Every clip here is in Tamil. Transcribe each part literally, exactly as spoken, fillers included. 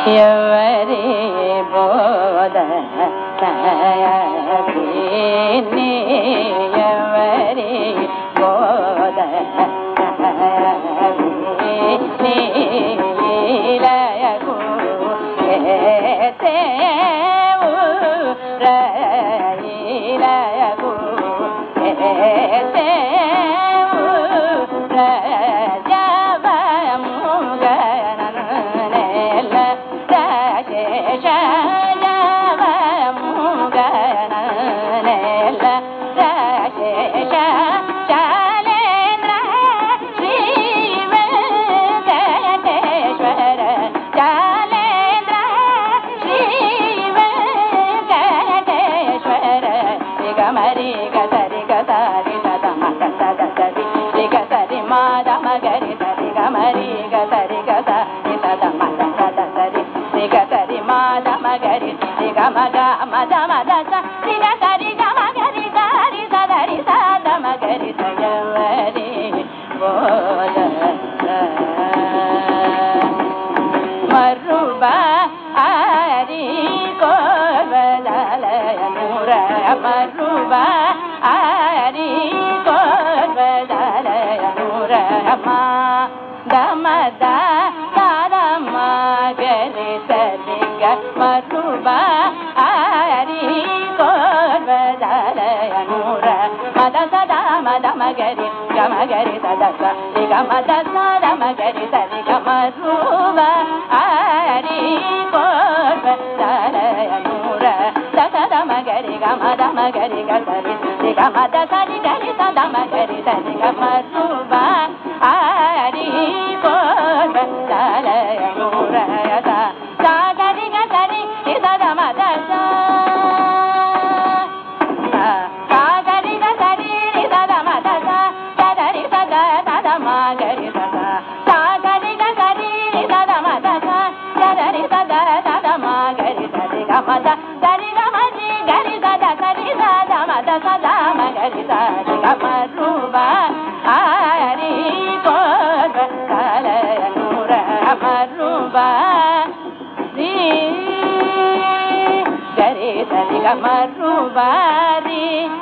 ఎవరి బోధ ఎవరి బోధ నీలయకు ఏసేవు రయిలయకు ఏసేవు రజవముగననేల రశేష జవముగననేల రశేష మరి గరి గరి సదమ గరి గరి మాద మగరి సరి గమరి గరి గరి సదమ గరి గరి మాద మగరి గమ గమ దమ దస రి గరి గమ గరి గరి సదరి సదమ గరి సయవరి బోధ మరుబా ఆరి కోవలయ నూర మరుబా ఆరి కోవలయ నూర మా దమద దమ గరి సరిగ మరుబా ఆరి కోవలయ నూర మద సదా మద మగరి గమ గరి సదస గమ దస దమ గరి సరి గమ రూబా ఆరి కోవలయ నూర దస దమ గరి గమ దమ గరి గరి గమ దస రి గరి సదమ గరి సరి గమ రూబా ఆరి కోవలయ నూర సా గరి గరి సదమ దస గరి సద సా గరి గరి సదమ దస గరి సద సదమ గరి సరి గమ ద గరి గమ రి గరి సద సరి సదమ దస దమ గరి సరి గమ రూబా ఆరి కోవలయ నూర మరుబా రి గరి సరి గమ రూబా రి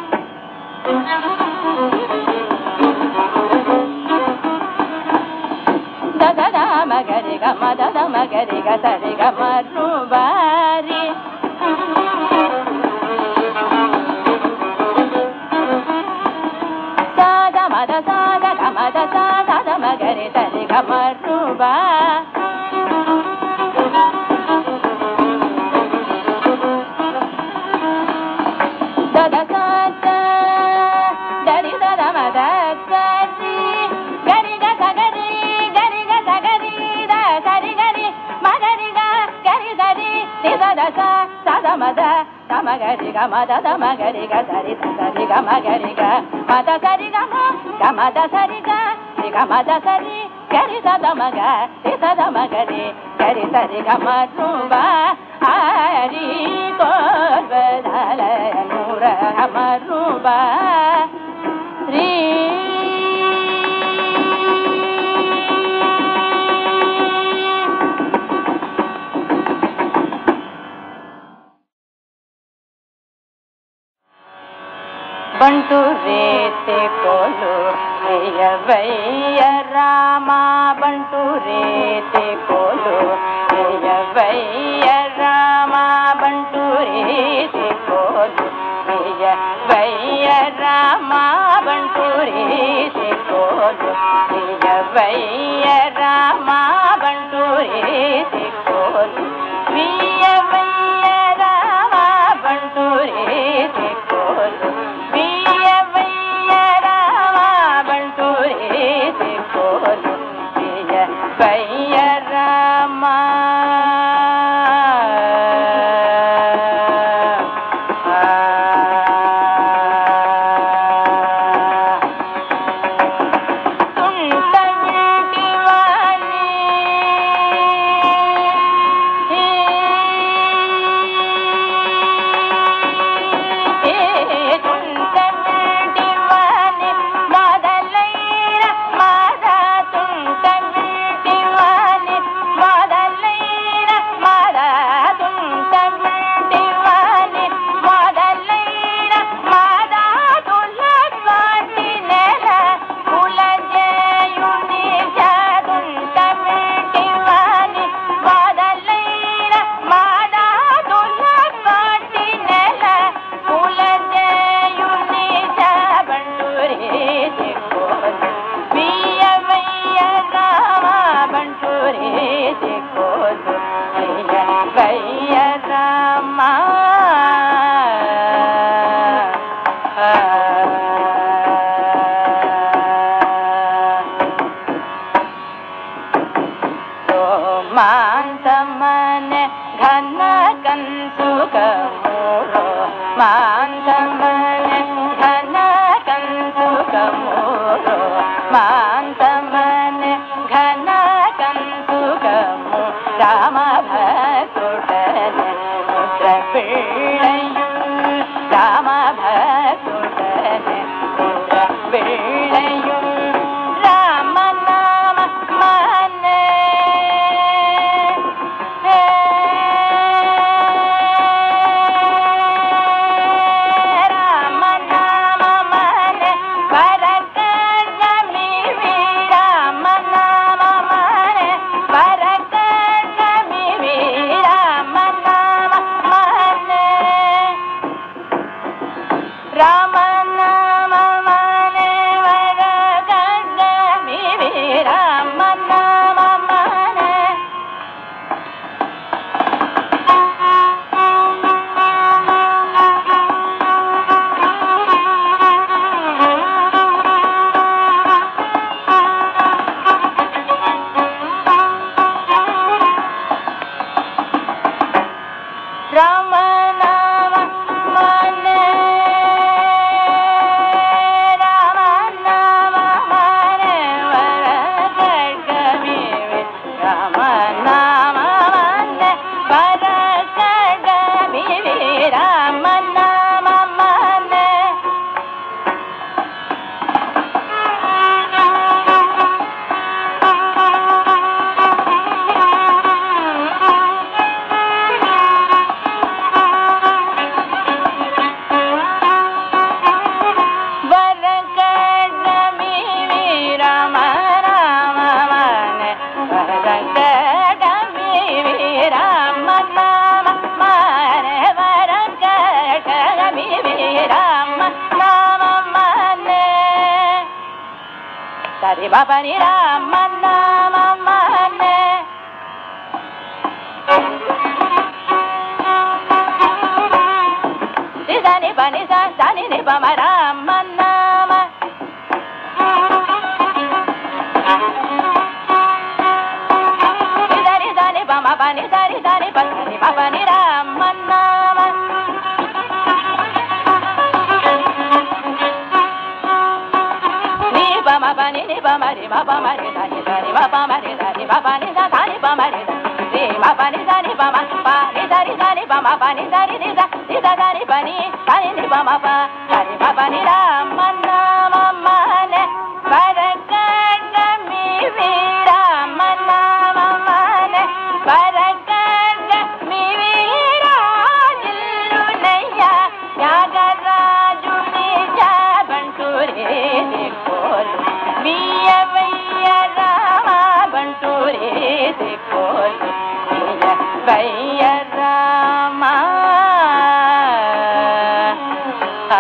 మగరి గమ దద మగరి గ సరి గమ రూబా రి సద మద సద గమ ద సద మగరి సరి గమ రూబా దద సద గరి దద మద సరి గరి గ సగరి గరి గ సగరి ద సరి గరి మగరి గ గరి సరి సద స సద మద తమ గరి గ మద తమ గరి గ సరి సరి గ మగరి గ మద సరి గ మ గ మద సరి గ రి గ మద సరి గరి సద మగ రి సద మగరి గరి సరి గ మ రూబా ఆరి కోవలయ నూర మరుబా రి ಬಂಟು ರೇತೆ ಕೋಲು ಪ್ರಿಯವಯ್ಯ ರಾಮ ಬಂಟು ರೇತೆ ಕೋಲು ಪ್ರಿಯವಯ್ಯ ರಾಮ ಬಂಟು ರೇತೆ ಕೋಲು ಪ್ರಿಯವಯ್ಯ ರಾಮ ಬಂಟು ರೇತೆ ಕೋಲು ಪ್ರಿಯವಯ್ಯ ರಾಮ ಬಂಟು ರೇತೆ ಕೋಲು ಪ್ರಿಯವಯ್ಯ ರಾಮ ಬಂಟು ರೇತೆ ಕೋಲು பைய ராமா Madalla ಮಾಂತಮನೆ ಘನ ಕನ್ಸುಕ ಮೂರೋ ಮಾಂತಮನೆ ಘನ ಕನ್ಸುಕ ಮೂರೋ ಮಾಂತಮನೆ ಘನ ಕನ್ಸುಕ ಮೂ ರಾಮ ಭಕ್ತುಡನೆ ಮುದ್ರ ಪಿಳ್ಳೆಯು ರಾಮ ಭಕ್ತುಡನೆ ಮುದ್ರ ಪಿಳ್ಳೆಯು ರಾಮ ನಾಮ ಮನೆ ರಾಮ ನಾಮ ಮನೆ ಪರಕರ್ಮಿ ರಾಮ ನಾಮ ಮನೆ ಪರಕರ್ಮಿ ರಾಮ ನಾಮ ಮನೆ ರಾಮ ನಾಮ ಮನೆ ಪರಕರ್ಮಿ ರಾಮ ನಾಮ ಮನೆ ರಾಮ ನಾಮ ಮನೆ ರಾಮ ನಾಮ ಮನೆ ವರಕರ್ಮಿ ರಾಮ ನಾಮ ಮನೆ ವರಕರ್ಮಿ ರಾಮ ನಾಮ ಮನೆ ವರಕರ್ಮಿ ರಾಮ ರಾಮ ಮನೆ ವರಕರ್ಮಿ ರಾಮ ನಾಮ ಮನೆ ವರಕರ್ಮಿ ರಾಮ ನಾಮ ಮನೆ ಸರಿ ಬಾಬನಿ ರಾಮ ನಾಮ ಮನೆ ನಿ ಬನಿ ಸನಿ ನಿ ಬಮ ರಾಮ ನಾಮ ನಿ ದಾನಿ ಬಮ ಬನಿ ಸರಿ ದಾನಿ ಬನಿ ಬನಿ ರಾಮ ನಾಮ ನಿ ಬಮ ಬನಿ ನಿ ಬಮ ರಿ ಬಮ ಮರಿ ದಾನಿ ದಾನಿ ಬಮ ಮರಿ ದಾನಿ ಬಮ ನಿ ದಾನಿ ಬಮ ರಿ ರಿ ಬಮ ನಿ ದಾನಿ ಬಮ ಪಾ ನಿ ದಾನಿ ದಾನಿ ಬಮ ಬನಿ ದಾನಿ ನಿ ದ ನಿ ದಾನಿ ಬನಿ ದಾನಿ ನಿ ಬಮ ಪ ದಾನಿ ಬಮ ನಿ ರಾಮ ನಾಮ ಮನೆ ವರಕರ್ಮಿ ರಾಮ ನಾಮ ಮನೆ ವರಕರ್ಮಿ ರಾಜಿಲ್ಲುನಯ್ಯ ಯಾಗರಾಜು ನಿಜ ಬಂಟೂರೇ ದಿಕ್ಕೋಲು ಬಿಯವಯ್ಯ ರಾಮ ಬಂಟೂರೇ ದಿಕ್ಕೋಲು ಬಿಯವಯ್ಯ ರಾಮ ಆ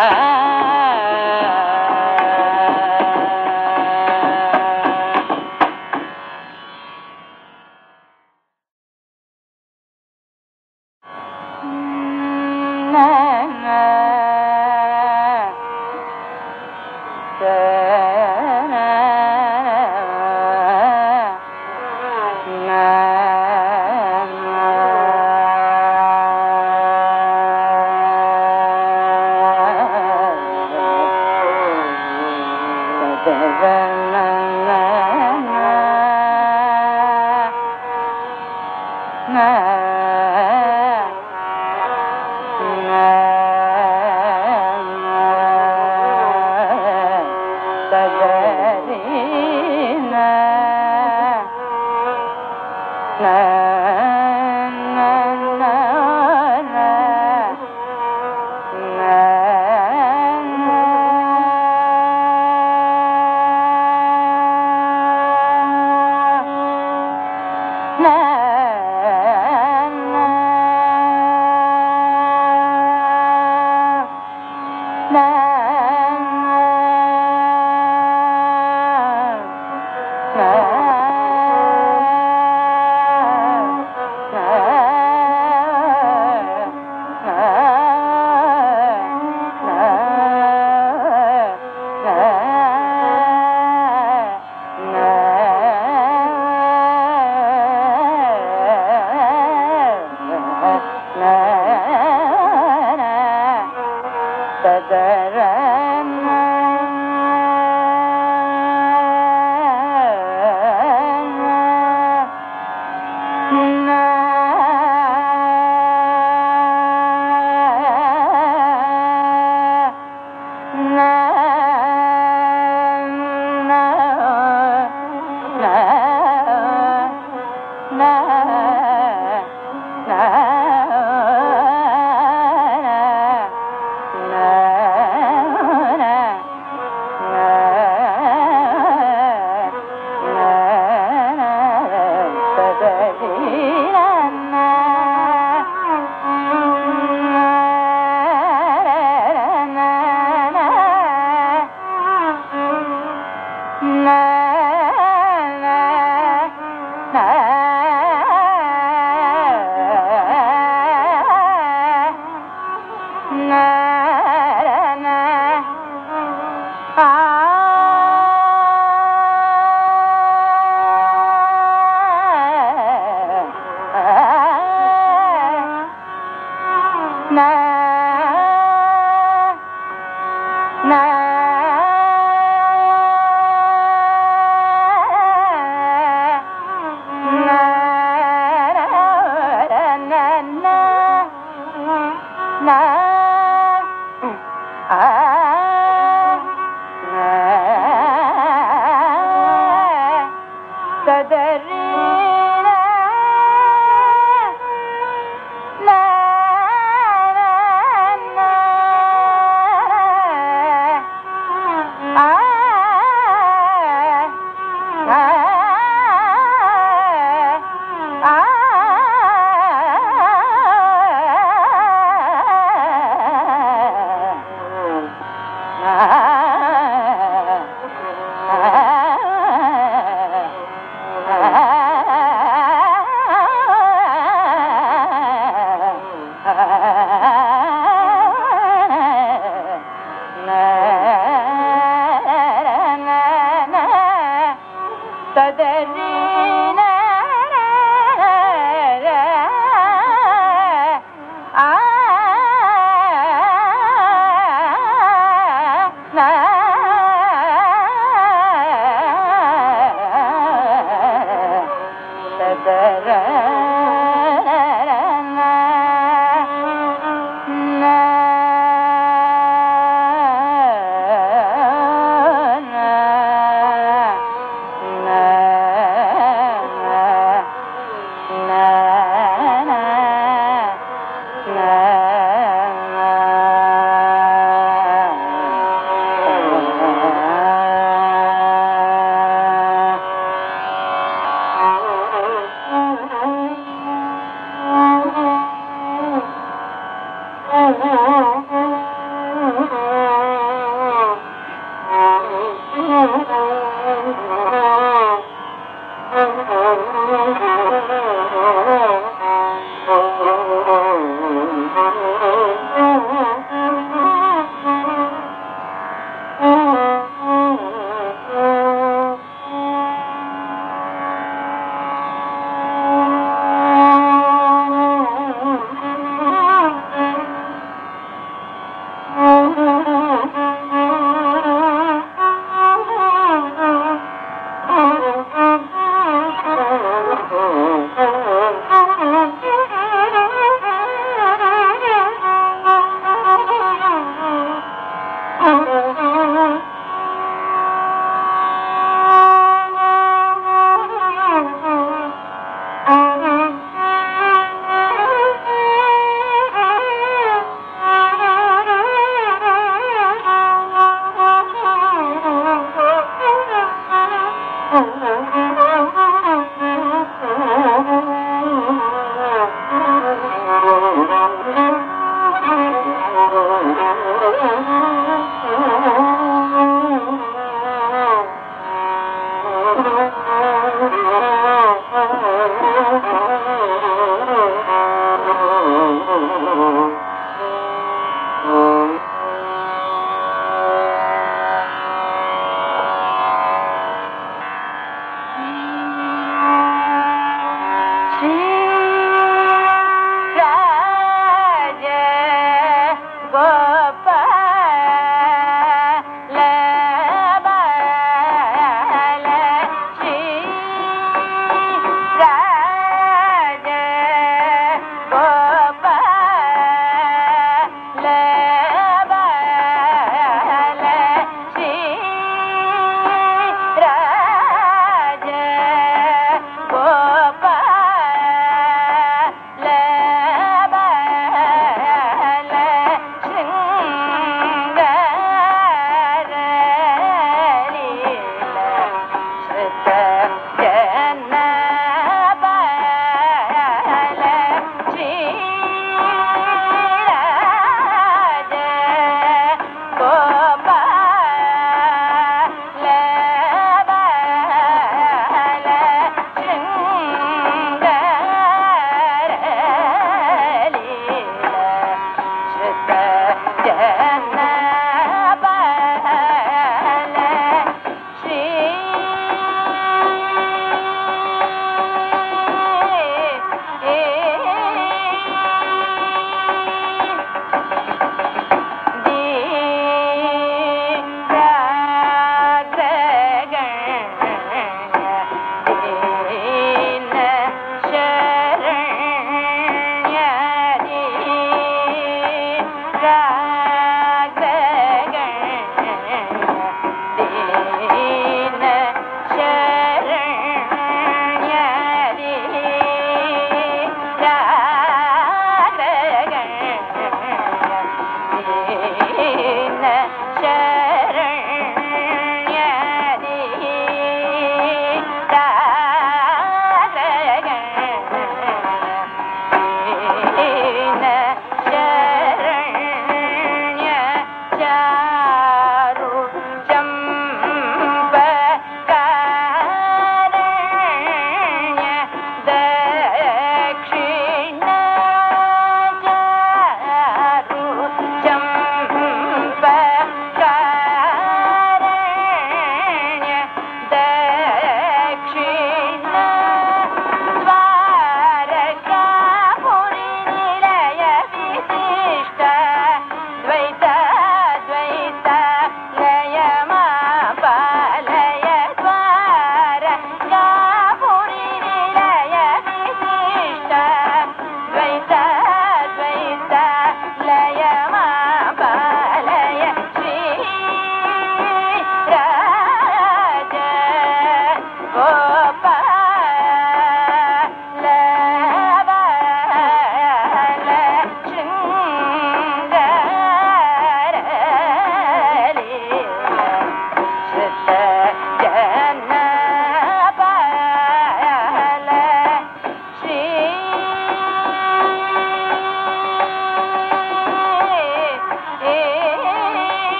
Thank you.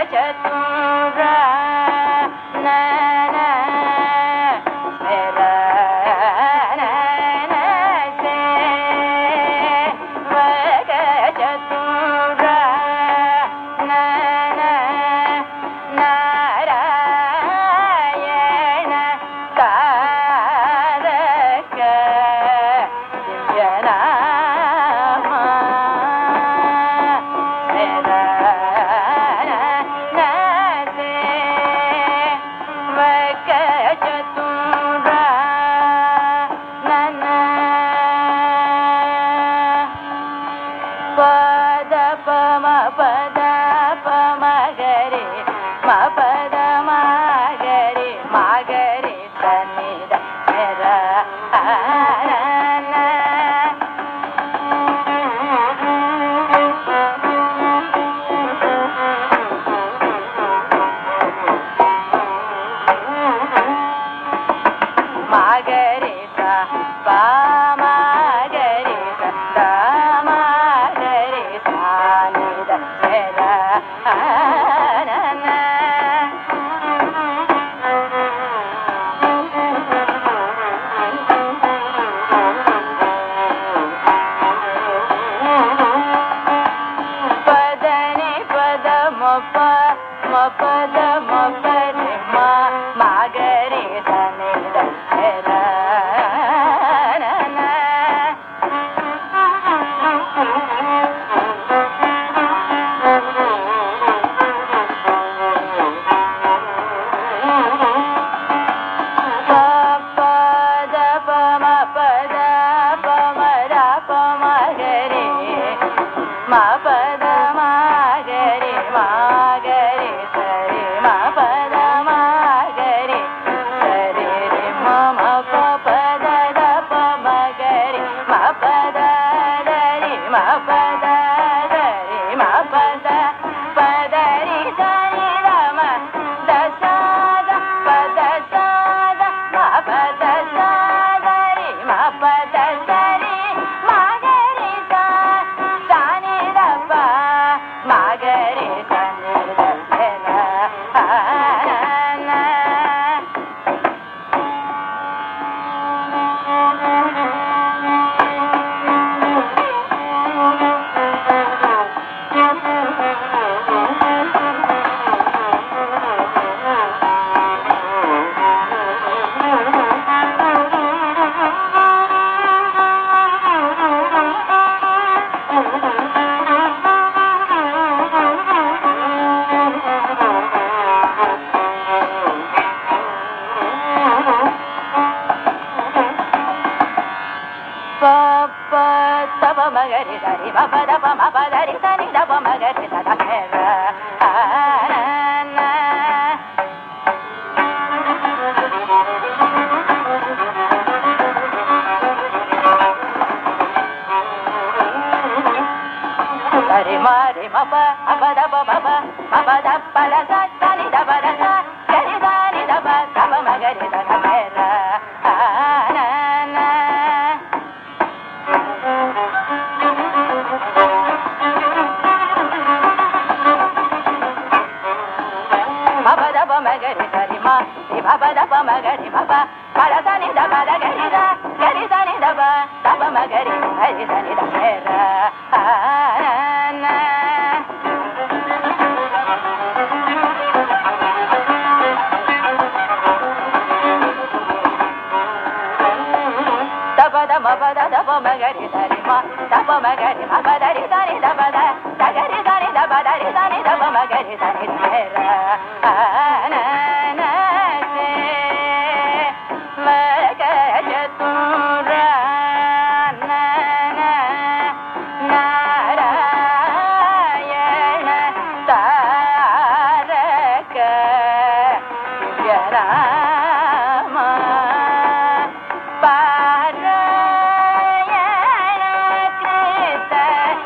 Para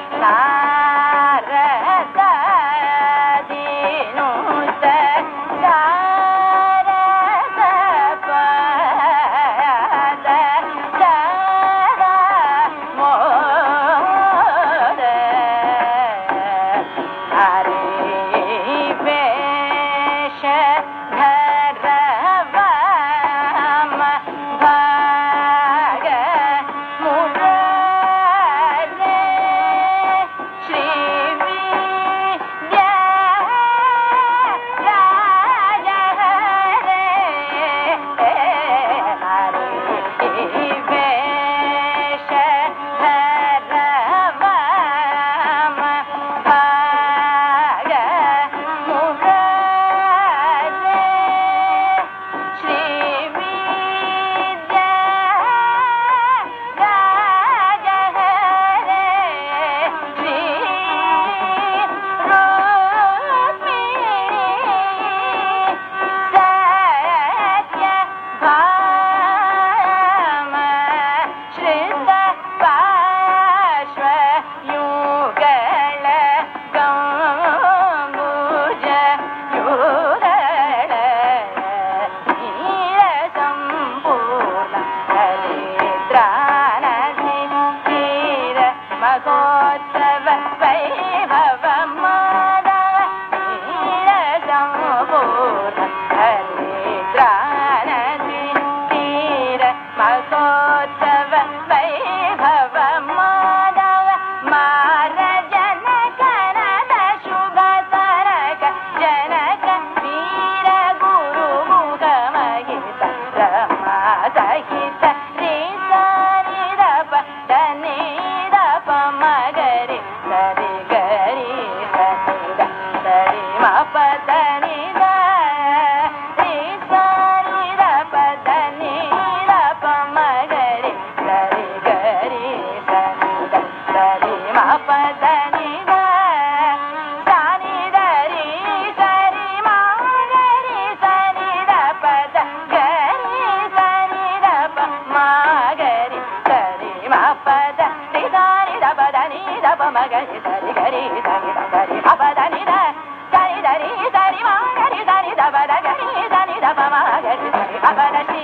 dari dari dari apa dari dari dari dari ma dari dari da ba da dari dari da ba ma dari dari apa dari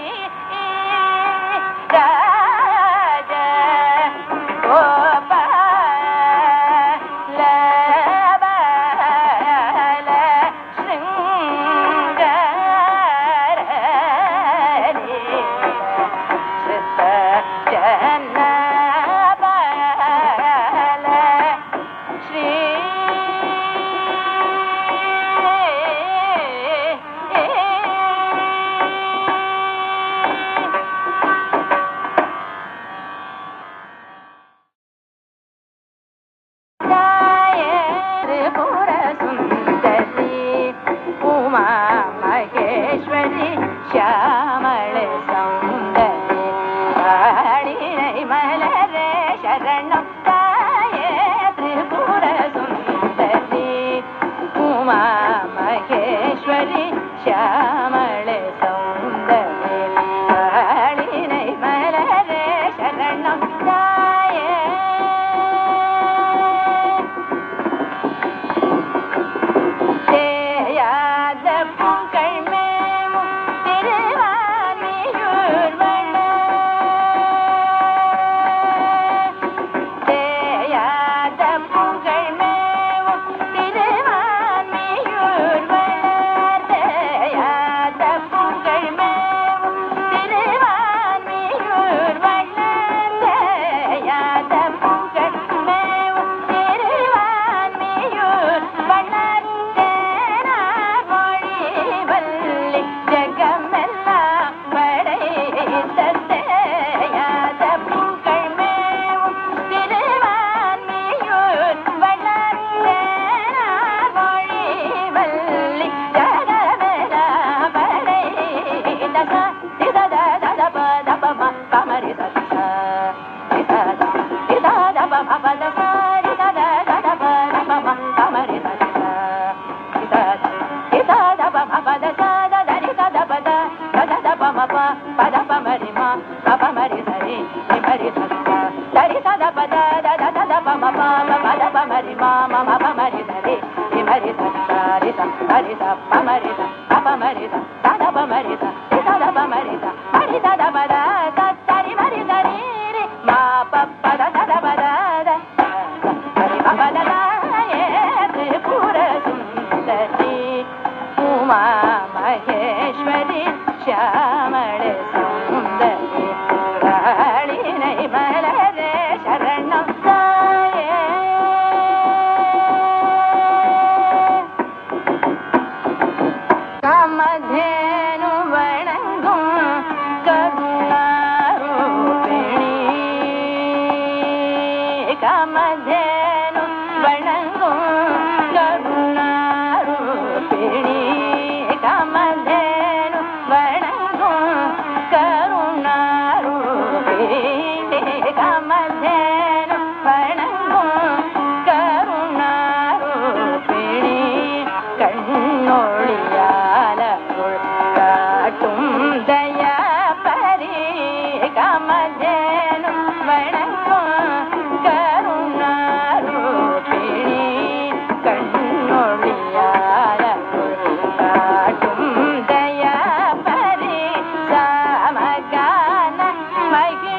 raja oh ba la ba la shringarani sita janna श्यामले सौंदर्ये कालिनै मलरे शरणं ताये त्रिपुर सुन्दरी उमा महेश्वरी श्यामले सौंदर्ये कालिनै मलरे शरणं ताये தேயாத பூக்கள் மேவும் திருவான்மியூர் வள தேயாத பூக்கள் மேவும் திருவான்மியூர் வள தேயாத பூக்கள் மேவும் திருவான்மியூர் வள தேயாத பூக்கள் மேவும் திருவான்மியூர் வள महेश्वरी श्यामले सौंदर्ये कालिनै मलरे शरणं ताये कामधेनु वणंगुम करुणारूपिणी कामधेनु वणंगुम करुणारूपिणी कामधेनु वणंगुम करुणारूपिणी कामधेनु वणंगुम करुणारूपिणी कण्णोळियाल काट्टुम दया परी कामधेनु वणंगुम करुणारूपिणी कण्णोळियाल काट्टुम दया परी सामगान मगी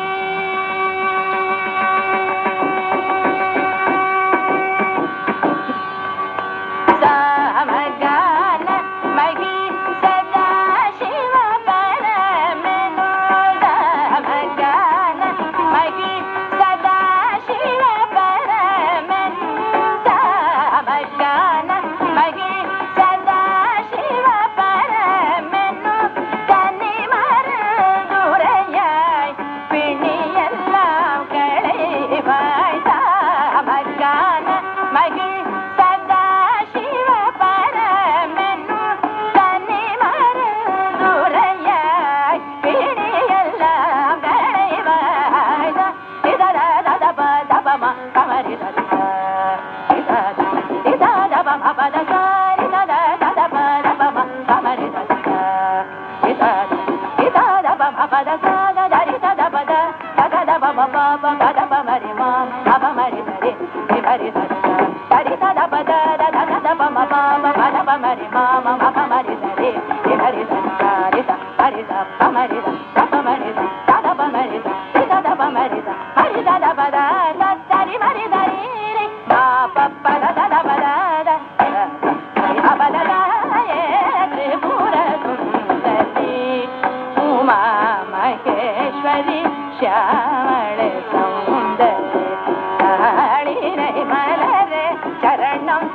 सामगान मगी सदा शिव परमेनु सामगान मगी सदा शिव परमेनु सामगान मगी सदा शिव परमेनु तनि मरुदुரையாய் பிணியெல்லாம் களைவாய் சாமகான மகி சதா சிவ பரமென்னு தனி மருதுரையாய் பிணியெல்லாம் களைவாய் இதர தப தபம கமரி தத இதர இதர தபம பத சாரி தத தப தபம கமரி தத இதர இதர தபம பத சாத தரி தத பத தத தபம பப தத பமரி மா பப மரி தரி மரி தத mari mama mama mari sari mari sari sa mari sa pa mari sa pa mari sa da pa mari sa da da pa mari sa mari da da pa da da sari mari sari re ma pa pa da da da pa da da mari pa pa da da ye tripura sundari uma maheshwari shyamale saundari kali re malare charanam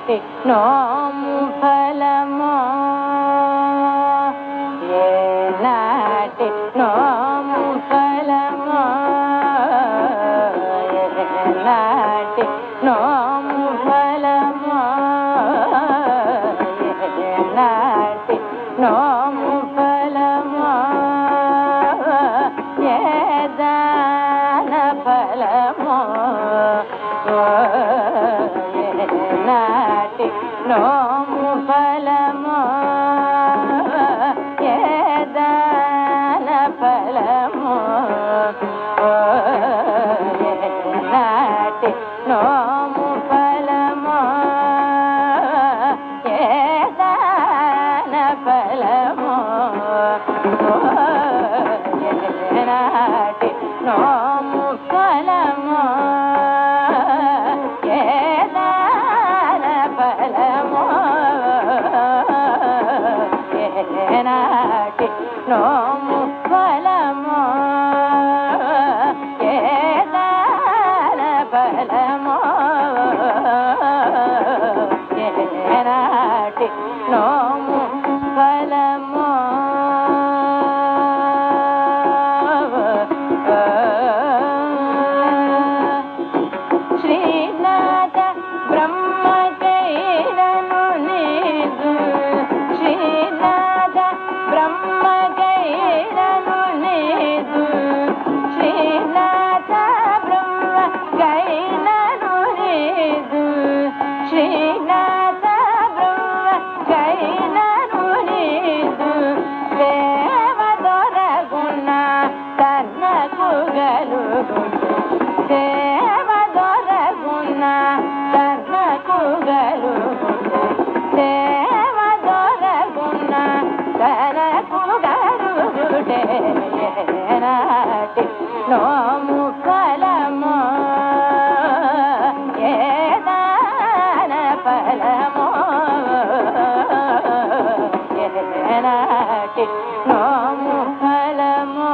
ఏనాటి నోము ఫలమో ఏనాటి నోము ఫలమో ఏనాటి నోము ఫలమో ఏనాటి నోము ఫలమో ఏ దాన ఫలమో ఏనాటి నోము ఫలమో ఏ దాన ఫలమో ఏనాటి నోము ఫలమో ఏ దాన ఫలమో ఏనాటి నోము ఫలమో ఏ దాన ఫలమో ఏనాటి నోము ఫలమో ఏ దాన ఫలమో ఏనాటి నోము ఫలమో శ్రీనాథ బ్రహ్మకైరను నీదు శ్రీనాథ బ్రహ్మకైరను నీదు శ్రీనాథ బ్రహ్మకైరను నీదు శ్రీనాథ బ్రహ్మకైరను నీదు సేవ దొరగుణ తన్నకు గలుగు సేవ దొరగుణ తన్నకు గలుగు సేవ దొరగుణ తనకు గలుగుటే ఏనాటి నోము ఫలమో ఏ దాన ఫలమో ఏనాటి నోము ఫలమో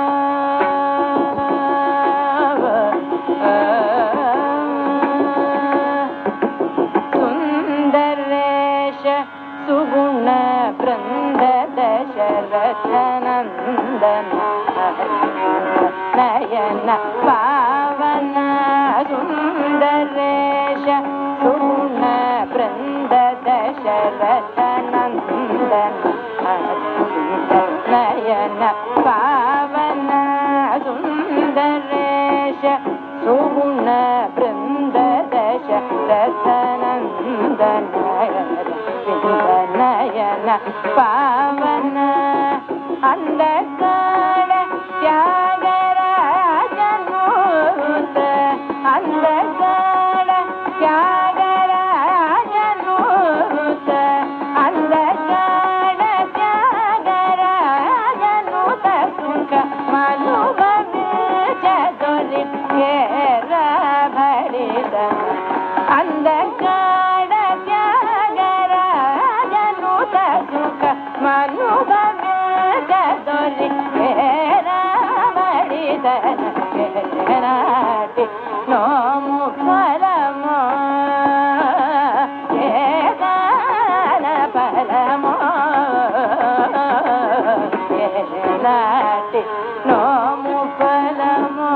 సుందరేశ సుగుణ బృంద దశరథనందన నయన పావన సుందరేశ సుగుణ బృంద దశరథనందన నయన పావన సుందరేశ సుగుణ బృంద దశరథనందన నయన పావన అంధకార త్యాగరాజనూత అంధకార త్యాగరాజనూత అంధకార త్యాగరాజనూత సుఖ మనుభవించ దొరి భరిత అంధకార త్యాగరాజనూత సుఖ మనుభవించ దొరి భరిత ఏనాటి నోము ఫలమో ఏ దాన ఫలమో ఏనాటి నోము ఫలమో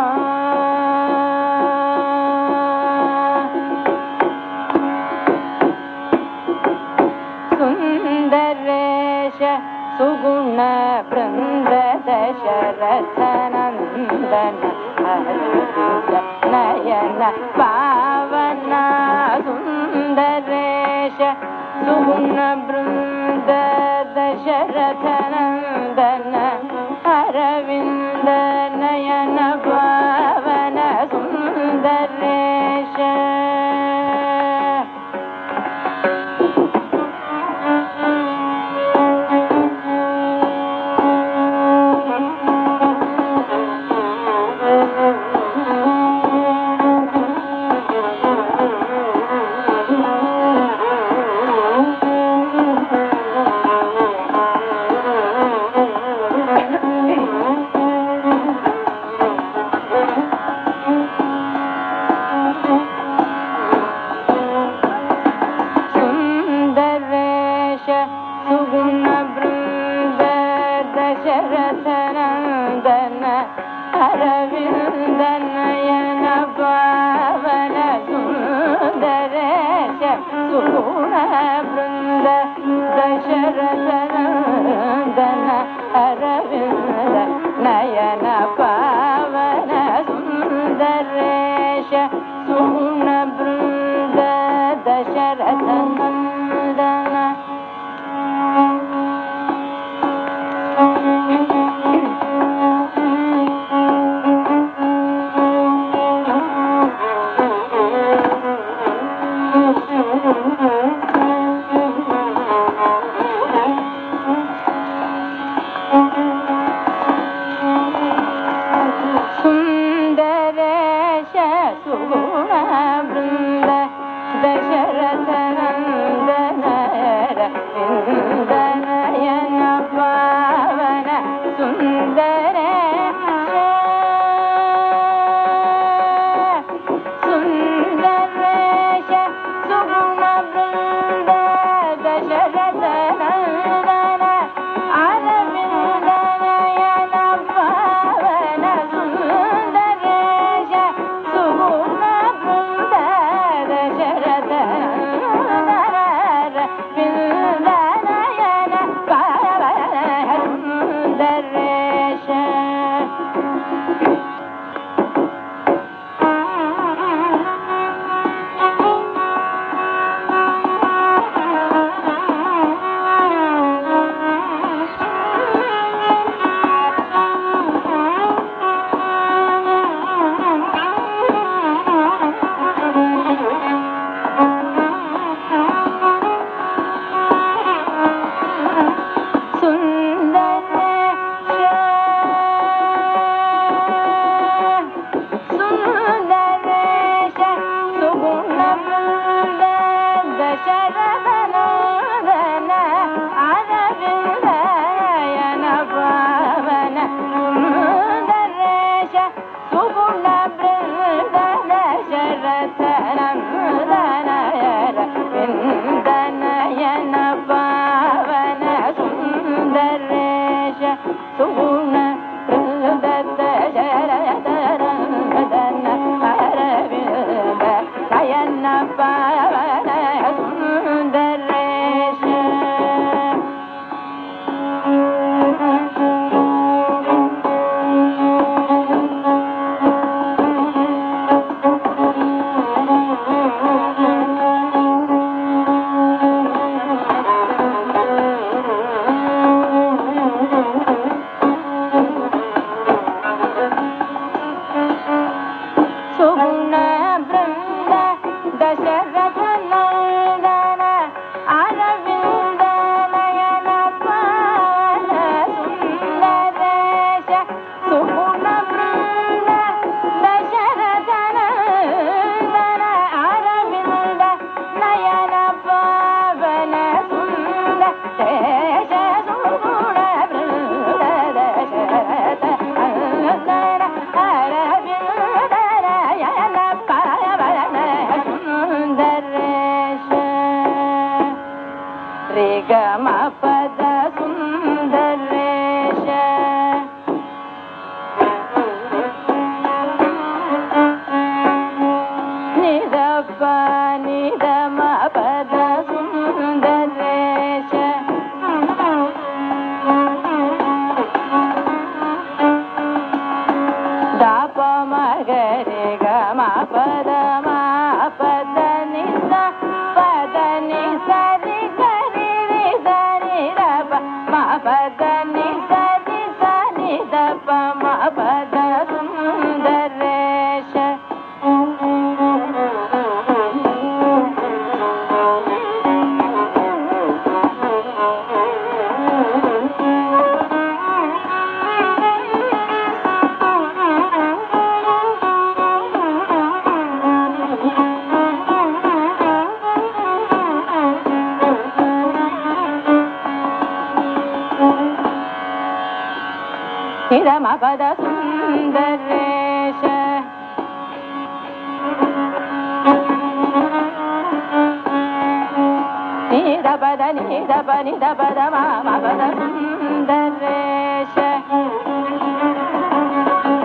సుందరేశ సుగుణ బృంద దశరథనందన నయన పావన సుందరేశ సుగుణ బృంద దశరథనందన అరవింద నయన పావన సుందరేశ அரவிந்த நயன பாவன சுந்தரேಶ சுகுண பிருந்த தசரத நந்தன அரவிந்த நயன பாவன சுந்தரேಶ Suguna Brinda Dasaratha Nandana Pada Sundaresha Nida Pada Nida Nida Pada Mama Pada Sundaresha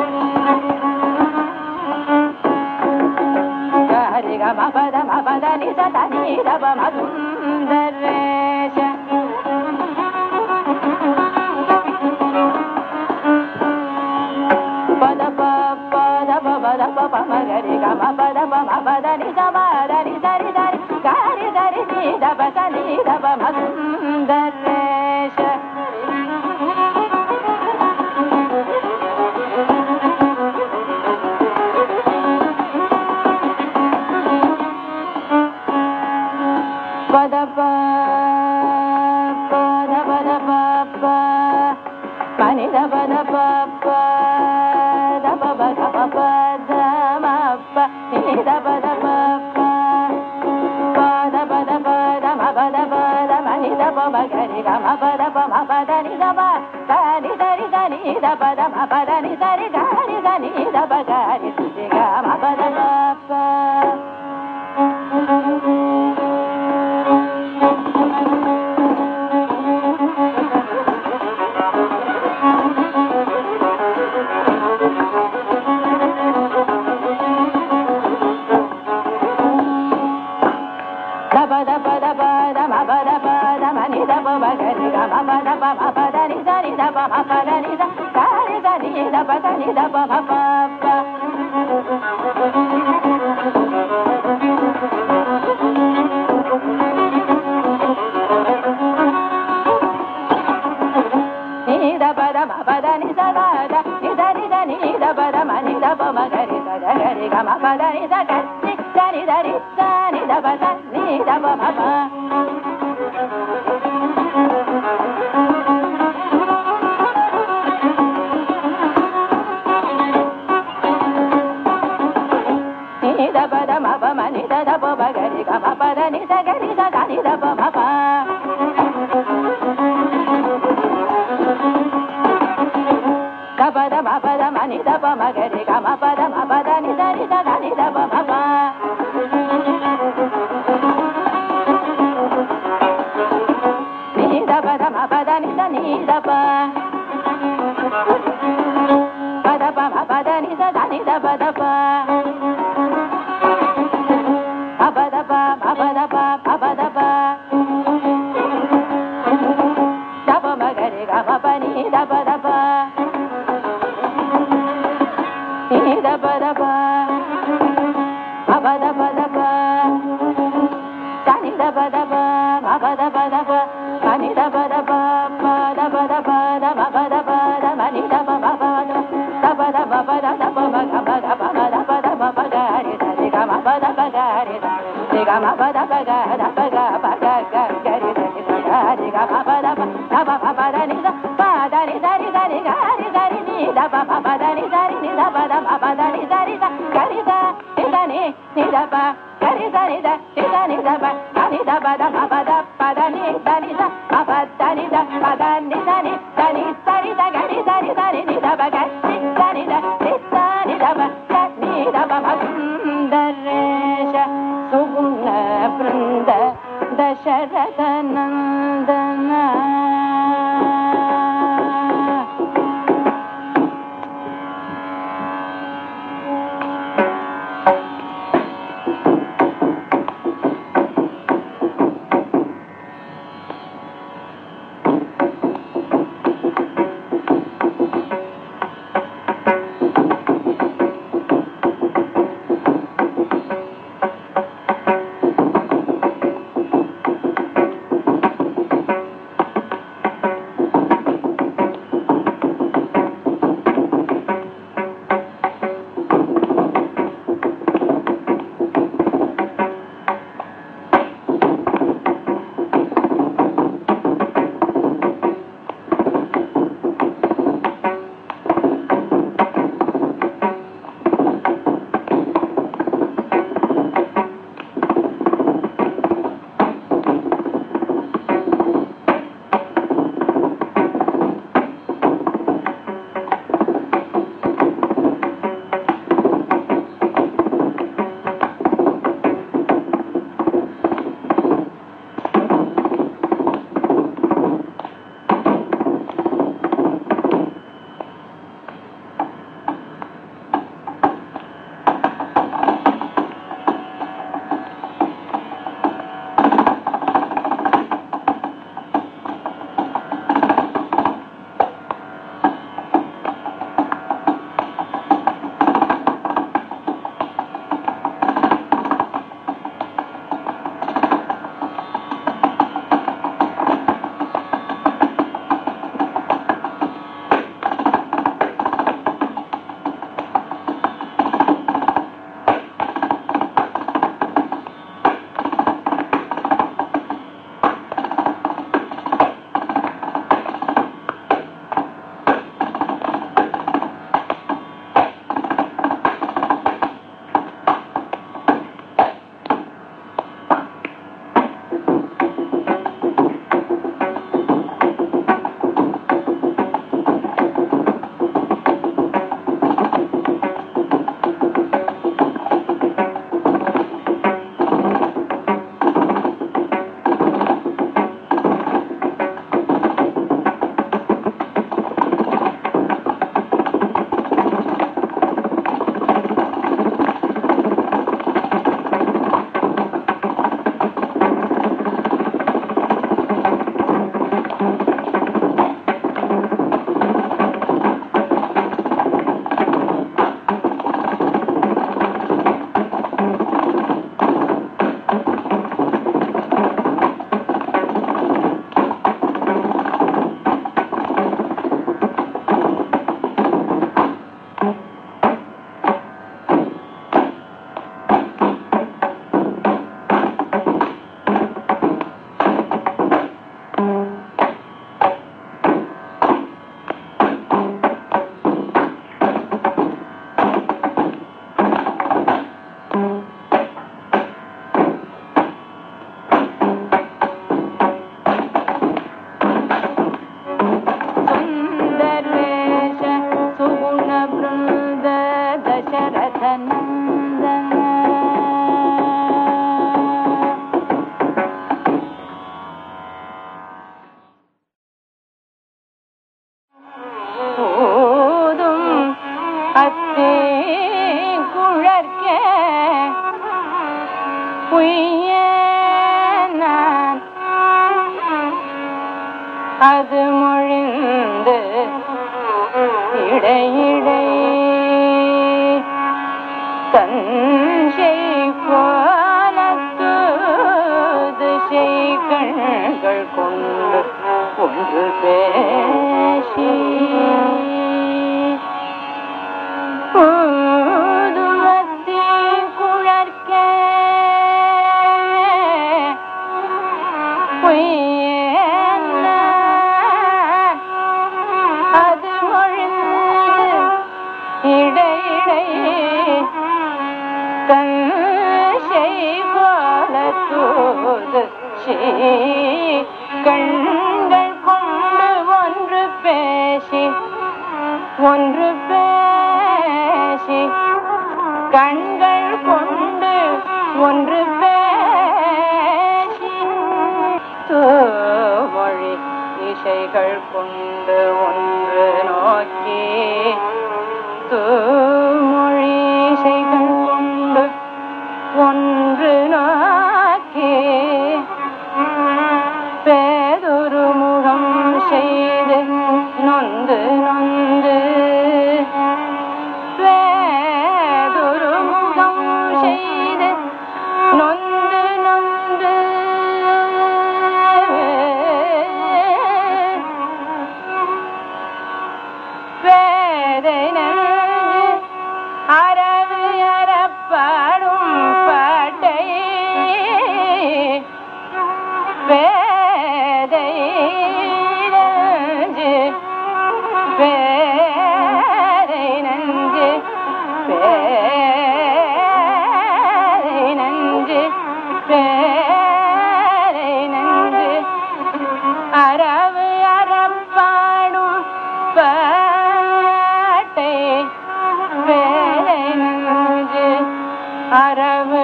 Brinda Dasaratha Nandana போதும் அத்தே குழற்க பொய்ய நான் அது மொழிந்து இடையிடை தஞ்சை போலத்தூது செய்கண்கள் கொண்டு ஒன்று பேசி ஊதுவத்தி குழற்க பொய்யன அது மொழிந்து இடையிடை தஞ்சை போலத்தூது கண்கள் கொண்டு ஒன்று பேசி ஒன்று பேசி கண்கள் கொண்டு ஒன்று பேசி மொழி இசைகள் கொண்டு ஒன்று நோக்கி மொழி இசைகள் கொண்டு ஒன்று நோக்கி பேதொரு முகம் செய்து நொந்து நொந்து பேதொரு முகம் செய்து நொந்து நொந்து பேதை நெஞ்சு அரவு அறப்பாடும் பாட்டை பேதை நெஞ்சு பேதை நெஞ்சு பேதை நெஞ்சு பேதை நெஞ்சு அரவு அறப்பாடும் பாட்டை பேதை நெஞ்சு அரவு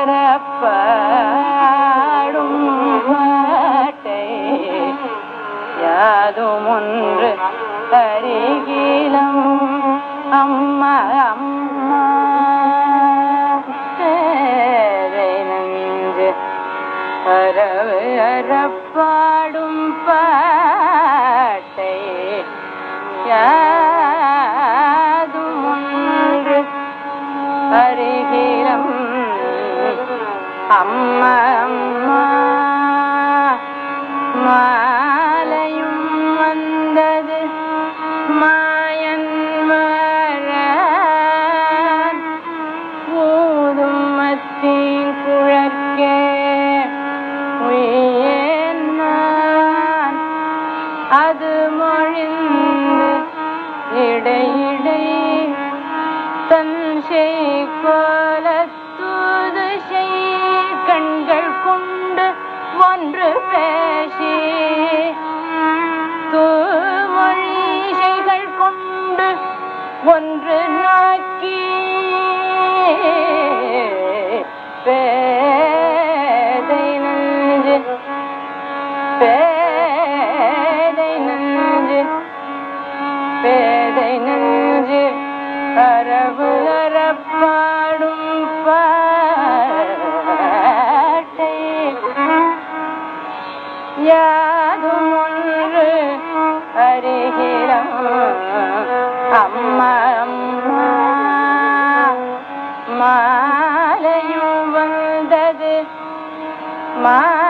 அறப்பாடும் பாட்டை யாதும் ஒன்று அருகிலம் அம்மா அம்மா பேதை நெஞ்சு அரவு அறப்பாடும் பாட்டை யாதும் ஒன்று அருகிலம் அம்மா அம்மா மாலையும் வந்தது மாயன் வரான் ஊதும் மத்தின் குழற்கே உயேன் நான் அது மொழிந்து இடையிடை தஞ்சை கோலத்தூது கண்கள் கொண்டு ஒன்று பேசி தூமொழிகள் கொண்டு ஒன்று நாக்கி பேதை நெஞ்சு பேதை நெஞ்சு பேதை நெஞ்சு அரவு அறப்பாடும் பாட்டை யாதும் ஒன்று அருகிலம் அம்மா அம்மா மாலையும் வந்தது மா